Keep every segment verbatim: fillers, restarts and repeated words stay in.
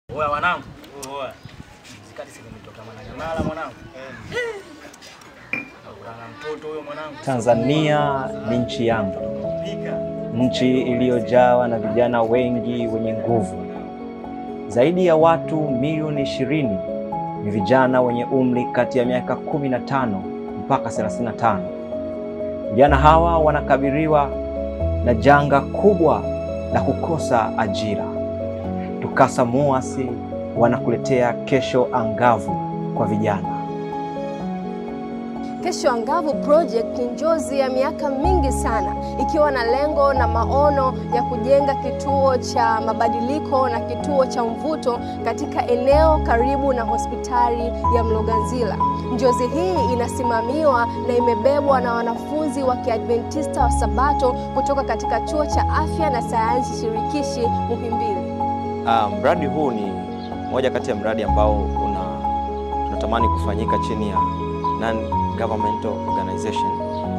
Oya wanangu. Oya. Zikati sisi nimetoka Mwananyamala mwanangu. Eh. Mtoto huyo mwanangu. Tanzania ni nchi yangu. Nchi iliyojawa na vijana wengi wenye nguvu. Zaidi ya watu milioni ishirini ni vijana wenye umri kati ya miaka kumi na tano mpaka thelathini na tano. Vijana hawa wanakabiliwa na janga kubwa la kukosa ajira. TUCASA MUHAS wanakuletea kesho angavu kwa vijana. Kesho Angavu project ni njozi ya miaka mingi sana, ikiwa na lengo na maono ya kujenga kituo cha mabadiliko na kituo cha mvuto katika eneo karibu na hospitali ya Mloganzila. Njozi hii inasimamiwa na imebebwa na wanafunzi wa Kiadventista wa Sabato kutoka katika Chuo cha Afya na Sayansi Shirikishi Muhimbili. Uh, mradi huu ni moja kati ya mradi ambao una tunatamani kufanyika chini ya non-governmental organization,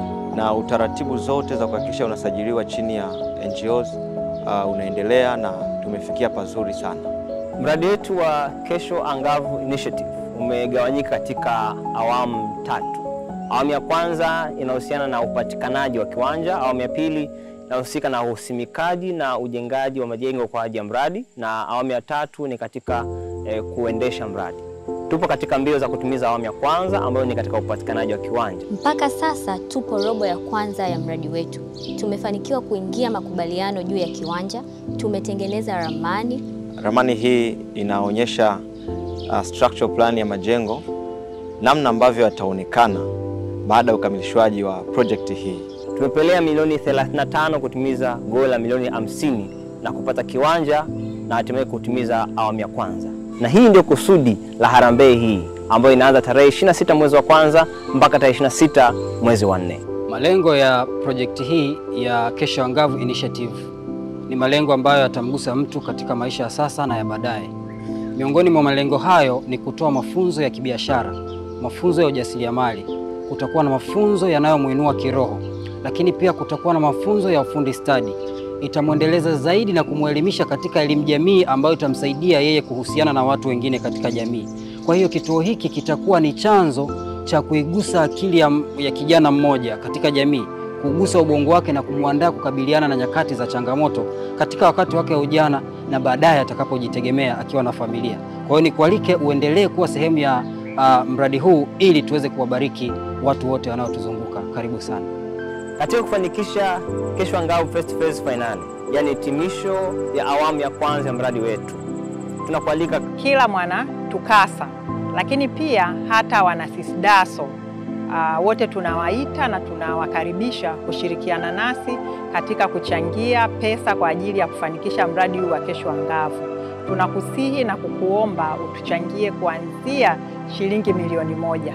na utaratibu zote za kuhakikisha unasajiliwa chini ya N G Os uh, unaendelea na tumefikia pazuri sana. Mradi wetu wa Kesho Angavu Initiative umegawanyika katika awamu tatu. Awamu ya kwanza inahusiana na upatikanaji wa kiwanja, awamu ya pili inahusika na usimikaji na ujengaji wa majengo kwa ajili ya mradi, na awamu ya tatu ni katika eh, kuendesha mradi. Tupo katika mbio za kutimiza awamu ya kwanza ambayo ni katika upatikanaji wa kiwanja. Mpaka sasa tupo robo ya kwanza ya mradi wetu. Tumefanikiwa kuingia makubaliano juu ya kiwanja, tumetengeneza ramani. Ramani hii inaonyesha uh, structural plan ya majengo, namna ambavyo yataonekana baada ya ukamilishwaji wa project hii. Tumepelea milioni thelathini na tano kutimiza goal la milioni hamsini na kupata kiwanja na hatimaye kutimiza awamu ya kwanza. Na hii ndio kusudi la harambee hii ambayo inaanza tarehe ishirini na sita mwezi wa kwanza mpaka tarehe ishirini na sita mwezi wa nne. Malengo ya project hii ya Kesho Angavu Initiative ni malengo ambayo yatamgusa mtu katika maisha ya sasa na ya baadaye. Miongoni mwa malengo hayo ni kutoa mafunzo ya kibiashara, mafunzo ya ujasiriamali, kutakuwa na mafunzo yanayomuinua kiroho, lakini pia kutakuwa na mafunzo ya ufundi stadi. Itamwendeleza zaidi na kumuelimisha katika elimu jamii ambayo itamsaidia yeye kuhusiana na watu wengine katika jamii. Kwa hiyo kituo hiki kitakuwa ni chanzo cha kuigusa akili ya, ya kijana mmoja katika jamii, kugusa ubongo wake na kumwandaa kukabiliana na nyakati za changamoto katika wakati wake wa ujana na baadaye atakapojitegemea akiwa na familia. Kwa hiyo nikualike uendelee kuwa sehemu ya uh, mradi huu ili tuweze kuwabariki watu wote wanaotuzunguka. Karibu sana. Katika kufanikisha Kesho Angavu First Phase Finale, yani hitimisho ya awamu ya kwanza ya mradi wetu, tunakualika kila mwana TUCASA, lakini pia hata wana SISDASO uh, wote tunawaita na tunawakaribisha kushirikiana nasi katika kuchangia pesa kwa ajili ya kufanikisha mradi huu wa Kesho Angavu. Tunakusihi na kukuomba utuchangie kuanzia shilingi milioni moja.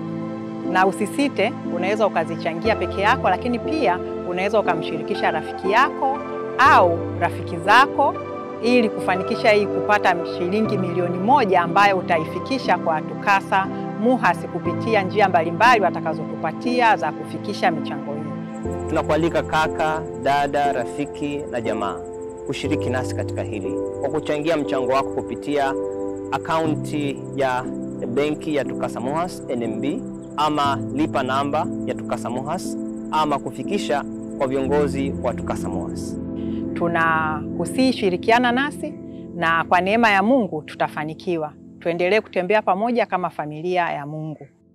Na usisite, unaweza ukazichangia peke yako, lakini pia unaweza ukamshirikisha rafiki yako au rafiki zako ili kufanikisha hii kupata shilingi milioni moja ambayo utaifikisha kwa TUCASA MUHAS kupitia njia mbalimbali watakazotupatia za kufikisha michango hii. Tunakualika kaka, dada, rafiki na jamaa kushiriki nasi katika hili kwa kuchangia mchango wako kupitia akaunti ya benki ya TUCASA MUHAS N M B ama lipa namba ya TUCASA MUHAS ama kufikisha kwa viongozi wa TUCASA MUHAS. Tunakusihi shirikiana nasi na kwa neema ya Mungu tutafanikiwa. Tuendelee kutembea pamoja kama familia ya Mungu.